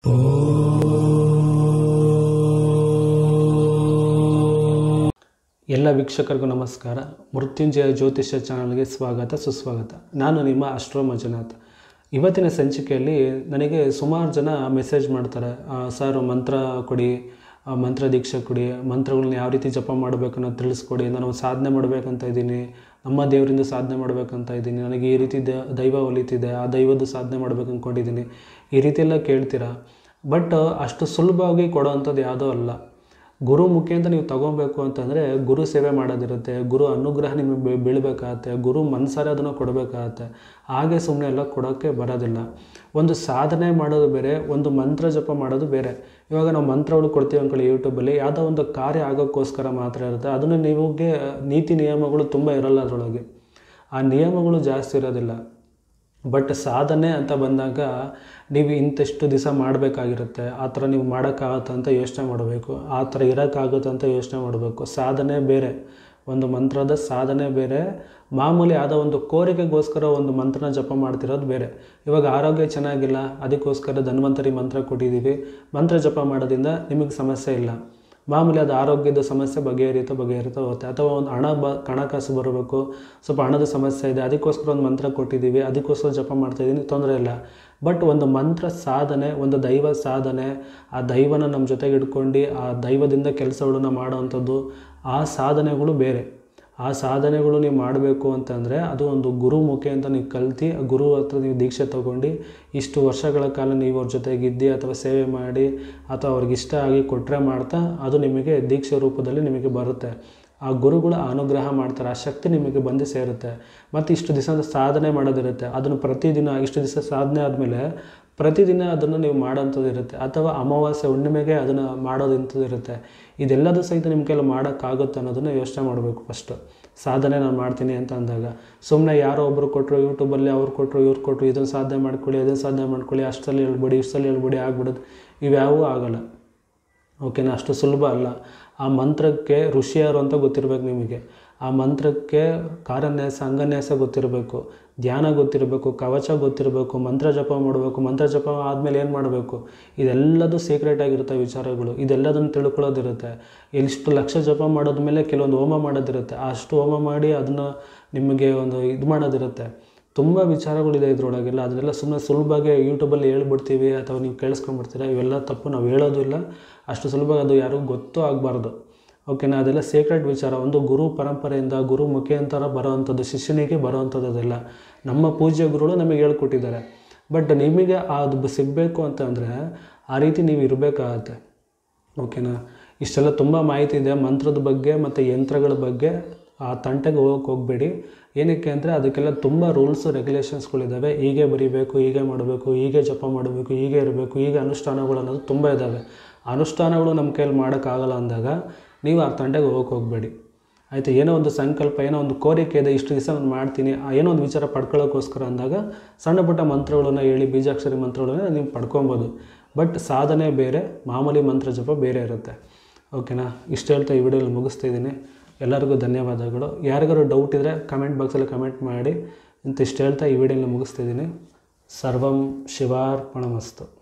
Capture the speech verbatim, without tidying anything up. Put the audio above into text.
ಎಲ್ಲ ವೀಕ್ಷಕರಿಗೂ ನಮಸ್ಕಾರ. ಮೃತ್ಯುಂಜಯ ಜ್ಯೋತಿಷ್ಯ ಚಾನಲ್ಗೆ ಸ್ವಾಗತ ಸುಸ್ವಾಗತ. ನಾನು ನಿಮ್ಮ ಅಸ್ಟ್ರೋ ಮಂಜುನಾಥ್. ಇವತ್ತಿನ ಸಂಚಿಕೆಯಲ್ಲಿ ನನಗೆ ಸುಮಾರು ಜನ ಮೆಸೇಜ್ ಮಾಡ್ತಾರೆ, ಸರ್ ಮಂತ್ರ ಕೊಡಿ, ಮಂತ್ರ ದೀಕ್ಷೆ ಕೊಡಿ, ಮಂತ್ರಗಳನ್ನ ಯಾವ ರೀತಿ ಜಪ ಮಾಡಬೇಕನ್ನೋ ತಿಳಿಸ್ಕೊಡಿ, ನಾನು ಸಾಧನೆ ಮಾಡಬೇಕಂತ ಇದ್ದೀನಿ, ನಮ್ಮ ದೇವರಿಂದ ಸಾಧನೆ ಮಾಡಬೇಕಂತ ಇದ್ದೀನಿ, ನನಗೆ ಈ ರೀತಿ ದೈವ ಒಲಿತಿದೆ, ಆ ದೈವದ್ದು ಸಾಧನೆ ಮಾಡಬೇಕು ಅಂದ್ಕೊಂಡಿದ್ದೀನಿ, ಈ ರೀತಿ ಎಲ್ಲ ಕೇಳ್ತೀರಾ. ಬಟ್ ಅಷ್ಟು ಸುಲಭವಾಗಿ ಕೊಡೋವಂಥದ್ದು ಯಾವುದೂ ಅಲ್ಲ. ಗುರು ಮುಖೇಂದ್ರ ನೀವು ತೊಗೊಬೇಕು ಅಂತಂದರೆ ಗುರು ಸೇವೆ ಮಾಡೋದಿರುತ್ತೆ, ಗುರು ಅನುಗ್ರಹ ನಿಮಗೆ ಬೀಳಬೇಕಾಗತ್ತೆ, ಗುರು ಮನಸಾರೆ ಅದನ್ನು ಕೊಡಬೇಕಾಗತ್ತೆ. ಹಾಗೆ ಸುಮ್ಮನೆ ಎಲ್ಲ ಕೊಡೋಕ್ಕೆ ಬರೋದಿಲ್ಲ. ಒಂದು ಸಾಧನೆ ಮಾಡೋದು ಬೇರೆ, ಒಂದು ಮಂತ್ರ ಜಪ ಮಾಡೋದು ಬೇರೆ. ಇವಾಗ ನಾವು ಮಂತ್ರಗಳು ಕೊಡ್ತೀವಿ ಅಂದ್ಕೊಳ್ಳಿ, ಯೂಟ್ಯೂಬಲ್ಲಿ ಯಾವುದೋ ಒಂದು ಕಾರ್ಯ ಆಗೋಕ್ಕೋಸ್ಕರ ಮಾತ್ರ ಇರುತ್ತೆ. ಅದನ್ನು ನಿಮಗೆ ನೀತಿ ನಿಯಮಗಳು ತುಂಬ ಇರೋಲ್ಲ, ಅದರೊಳಗೆ ಆ ನಿಯಮಗಳು ಜಾಸ್ತಿ ಇರೋದಿಲ್ಲ. ಬಟ್ ಸಾಧನೆ ಅಂತ ಬಂದಾಗ ನೀವು ಇಂತಿಷ್ಟು ದಿವಸ ಮಾಡಬೇಕಾಗಿರುತ್ತೆ, ಆ ಥರ ನೀವು ಮಾಡೋಕ್ಕಾಗತ್ತೆ ಅಂತ ಯೋಚನೆ ಮಾಡಬೇಕು, ಆ ಥರ ಇರೋಕ್ಕಾಗುತ್ತೆ ಅಂತ ಯೋಚನೆ ಮಾಡಬೇಕು. ಸಾಧನೆ ಬೇರೆ, ಒಂದು ಮಂತ್ರದ ಸಾಧನೆ ಬೇರೆ, ಮಾಮೂಲಿ ಯಾವುದೋ ಒಂದು ಕೋರಿಕೆಗೋಸ್ಕರ ಒಂದು ಮಂತ್ರನ ಜಪ ಮಾಡ್ತಿರೋದು ಬೇರೆ. ಇವಾಗ ಆರೋಗ್ಯ ಚೆನ್ನಾಗಿಲ್ಲ, ಅದಕ್ಕೋಸ್ಕರ ಧನ್ವಂತರಿ ಮಂತ್ರ ಕೊಟ್ಟಿದ್ದೀವಿ, ಮಂತ್ರ ಜಪ ಮಾಡೋದ್ರಿಂದ ನಿಮಗೆ ಸಮಸ್ಯೆ ಇಲ್ಲ, ಮಾಮೂಲಿ ಅದು ಆರೋಗ್ಯದ ಸಮಸ್ಯೆ ಬಗೆಹರಿಯುತ್ತೋ ಬಗೆಹರಿತಾ ಹೋಗುತ್ತೆ. ಅಥವಾ ಒಂದು ಹಣ ಬ ಹಣಕಾಸು ಬರಬೇಕು, ಸ್ವಲ್ಪ ಹಣದ ಸಮಸ್ಯೆ ಇದೆ, ಅದಕ್ಕೋಸ್ಕರ ಒಂದು ಮಂತ್ರ ಕೊಟ್ಟಿದ್ದೀವಿ, ಅದಕ್ಕೋಸ್ಕರ ಜಪ ಮಾಡ್ತಾಯಿದ್ದೀನಿ, ತೊಂದರೆ ಇಲ್ಲ. ಬಟ್ ಒಂದು ಮಂತ್ರ ಸಾಧನೆ, ಒಂದು ದೈವ ಸಾಧನೆ, ಆ ದೈವನ ನಮ್ಮ ಜೊತೆಗೆ ಇಟ್ಕೊಂಡು ಆ ದೈವದಿಂದ ಕೆಲಸಗಳನ್ನ ಮಾಡೋವಂಥದ್ದು, ಆ ಸಾಧನೆಗಳು ಬೇರೆ. ಆ ಸಾಧನೆಗಳು ನೀವು ಮಾಡಬೇಕು ಅಂತಂದರೆ ಅದು ಒಂದು ಗುರು ಮುಖೇಂದ್ರ ನೀವು ಕಲ್ತು, ಆ ಗುರು ಹತ್ರ ನೀವು ದೀಕ್ಷೆ ತೊಗೊಂಡು ಇಷ್ಟು ವರ್ಷಗಳ ಕಾಲ ನೀವು ಅವ್ರ ಜೊತೆಗಿದ್ದು ಅಥವಾ ಸೇವೆ ಮಾಡಿ ಅಥವಾ ಅವ್ರಿಗೆ ಇಷ್ಟ ಆಗಿ ಕೊಟ್ಟರೆ ಮಾಡ್ತಾ ಅದು ನಿಮಗೆ ದೀಕ್ಷೆ ರೂಪದಲ್ಲಿ ನಿಮಗೆ ಬರುತ್ತೆ. ಆ ಗುರುಗಳು ಅನುಗ್ರಹ ಮಾಡ್ತಾರೆ, ಆ ಶಕ್ತಿ ನಿಮಗೆ ಬಂದು ಸೇರುತ್ತೆ. ಮತ್ತು ಇಷ್ಟು ದಿವಸ ಸಾಧನೆ ಮಾಡೋದಿರುತ್ತೆ, ಅದನ್ನು ಪ್ರತಿದಿನ ಇಷ್ಟು ದಿವಸ ಸಾಧನೆ ಆದಮೇಲೆ ಪ್ರತಿದಿನ ಅದನ್ನು ನೀವು ಮಾಡೋಂಥದ್ದು ಇರುತ್ತೆ, ಅಥವಾ ಅಮಾವಾಸ್ಯೆ ಹುಣ್ಣಿಮೆಗೆ ಅದನ್ನು ಮಾಡೋದಂಥದ್ದು ಇರುತ್ತೆ. ಇದೆಲ್ಲದೂ ಸಹಿತ ನಿಮ್ಮ ಕೈಲಿ ಮಾಡೋಕ್ಕಾಗುತ್ತೆ ಅನ್ನೋದನ್ನು ಯೋಚನೆ ಮಾಡಬೇಕು. ಫಸ್ಟು ಸಾಧನೆ ನಾನು ಮಾಡ್ತೀನಿ ಅಂತ ಅಂದಾಗ ಸುಮ್ಮನೆ ಯಾರೋ ಒಬ್ಬರು ಕೊಟ್ಟರು, ಯೂಟ್ಯೂಬಲ್ಲಿ ಅವ್ರು ಕೊಟ್ಟರು, ಇವ್ರು ಕೊಟ್ಟರು, ಇದನ್ನು ಸಾಧನೆ ಮಾಡ್ಕೊಳ್ಳಿ, ಅದನ್ನು ಸಾಧನೆ ಮಾಡ್ಕೊಳ್ಳಿ, ಅಷ್ಟಲ್ಲಿ ಹೇಳ್ಬಿಡಿ, ಇಷ್ಟಲ್ಲಿ ಹೇಳ್ಬಿಡಿ ಆಗ್ಬಿಡೋದು, ಇವ್ಯಾವೂ ಆಗೋಲ್ಲ. ಓಕೆನಾ? ಅಷ್ಟು ಸುಲಭ ಅಲ್ಲ. ಆ ಮಂತ್ರಕ್ಕೆ ಋಷಿಯಾರು ಅಂತ ಗೊತ್ತಿರಬೇಕು ನಿಮಗೆ, ಆ ಮಂತ್ರಕ್ಕೆ ಕಾರನ್ಯಾಸ ಅಂಗನ್ಯಾಸ ಗೊತ್ತಿರಬೇಕು, ಧ್ಯಾನ ಗೊತ್ತಿರಬೇಕು, ಕವಚ ಗೊತ್ತಿರಬೇಕು, ಮಂತ್ರ ಜಪ ಮಾಡಬೇಕು, ಮಂತ್ರ ಜಪ ಆದಮೇಲೆ ಏನು ಮಾಡಬೇಕು, ಇದೆಲ್ಲದೂ ಸೀಕ್ರೆಟ್ ಆಗಿರುತ್ತೆ ವಿಚಾರಗಳು. ಇದೆಲ್ಲದನ್ನು ತಿಳ್ಕೊಳ್ಳೋದಿರುತ್ತೆ. ಇಷ್ಟು ಲಕ್ಷ ಜಪ ಮಾಡೋದ್ಮೇಲೆ ಕೆಲವೊಂದು ಹೋಮ ಮಾಡೋದಿರುತ್ತೆ, ಅಷ್ಟು ಹೋಮ ಮಾಡಿ ಅದನ್ನು ನಿಮಗೆ ಒಂದು ಇದು ಮಾಡೋದಿರುತ್ತೆ. ತುಂಬ ವಿಚಾರಗಳಿದೆ ಇದರೊಳಗೆಲ್ಲ. ಅದನ್ನೆಲ್ಲ ಸುಮ್ಮನೆ ಸುಲಭವಾಗಿ ಯೂಟ್ಯೂಬಲ್ಲಿ ಹೇಳ್ಬಿಡ್ತೀವಿ ಅಥವಾ ನೀವು ಕೇಳಿಸ್ಕೊಂಡ್ಬಿಡ್ತೀರ, ಇವೆಲ್ಲ ತಪ್ಪು, ನಾವು ಹೇಳೋದು ಇಲ್ಲ. ಅಷ್ಟು ಸುಲಭ ಅದು ಯಾರಿಗೂ ಗೊತ್ತೂ ಆಗಬಾರ್ದು. ಓಕೆನಾ? ಅದೆಲ್ಲ ಸೀಕ್ರೆಟ್ ವಿಚಾರ. ಒಂದು ಗುರು ಪರಂಪರೆಯಿಂದ ಗುರು ಮುಖಾಂತರ ಬರೋವಂಥದ್ದು, ಶಿಷ್ಯನಿಗೆ ಬರೋವಂಥದ್ದು ಅದೆಲ್ಲ. ನಮ್ಮ ಪೂಜ್ಯ ಗುರುಗಳು ನಮಗೆ ಹೇಳ್ಕೊಟ್ಟಿದ್ದಾರೆ. ಬಟ್ ನಿಮಗೆ ಅದು ಸಿಗಬೇಕು ಅಂತಂದರೆ ಆ ರೀತಿ ನೀವು ಇರಬೇಕಾಗತ್ತೆ. ಓಕೆನಾ? ಇಷ್ಟೆಲ್ಲ ತುಂಬ ಮಾಹಿತಿ ಇದೆ ಮಂತ್ರದ ಬಗ್ಗೆ ಮತ್ತು ಯಂತ್ರಗಳ ಬಗ್ಗೆ. ಆ ತಂಟೆಗೆ ಹೋಗೋಕ್ಕೆ ಹೋಗಬೇಡಿ. ಏನಕ್ಕೆ ಅಂದರೆ ಅದಕ್ಕೆಲ್ಲ ತುಂಬ ರೂಲ್ಸು ರೆಗ್ಯುಲೇಷನ್ಸ್ಗಳಿದ್ದಾವೆ. ಹೀಗೆ ಬರೀಬೇಕು, ಹೀಗೆ ಮಾಡಬೇಕು, ಹೀಗೆ ಜಪ ಮಾಡಬೇಕು, ಹೀಗೆ ಇರಬೇಕು, ಹೀಗೆ ಅನುಷ್ಠಾನಗಳು ಅನ್ನೋದು ತುಂಬ ಇದ್ದಾವೆ. ಅನುಷ್ಠಾನಗಳು ನಮ್ಮ ಕೈಯಲ್ಲಿ ಮಾಡೋಕ್ಕಾಗಲ್ಲ ಅಂದಾಗ ನೀವು ಆ ತಂಟೆಗೆ ಹೋಗೋಕ್ಕೆ ಹೋಗಬೇಡಿ. ಆಯಿತು? ಏನೋ ಒಂದು ಸಂಕಲ್ಪ, ಏನೋ ಒಂದು ಕೋರಿಕೆ ಇದೆ, ಇಷ್ಟು ದಿವಸ ನಾನು ಮಾಡ್ತೀನಿ, ಏನೋ ಒಂದು ವಿಚಾರ ಪಡ್ಕೊಳ್ಳೋಕ್ಕೋಸ್ಕರ ಅಂದಾಗ ಸಣ್ಣ ಪುಟ್ಟ ಮಂತ್ರಗಳನ್ನು ಹೇಳಿ, ಬೀಜಾಕ್ಷರಿ ಮಂತ್ರಗಳನ್ನು ನೀವು ಪಡ್ಕೊಬೋದು. ಬಟ್ ಸಾಧನೆ ಬೇರೆ, ಮಾಮೂಲಿ ಮಂತ್ರ ಜಪ ಬೇರೆ ಇರುತ್ತೆ. ಓಕೆನಾ? ಇಷ್ಟು ಹೇಳ್ತಾ ಈ ವಿಡಿಯೋಲಿ ಮುಗಿಸ್ತಾ ಇದ್ದೀನಿ. ಎಲ್ಲರಿಗೂ ಧನ್ಯವಾದಗಳು. ಯಾರಿಗಾರು ಡೌಟ್ ಇದ್ದರೆ ಕಮೆಂಟ್ ಬಾಕ್ಸಲ್ಲಿ ಕಮೆಂಟ್ ಮಾಡಿ ಅಂತ ಇಷ್ಟು ಹೇಳ್ತಾ ಈ ವಿಡಿಯೋನ ಮುಗಿಸ್ತಾ ಇದ್ದೀನಿ. ಸರ್ವಂ ಶಿವಾರ್ಪಣಮಸ್ತು.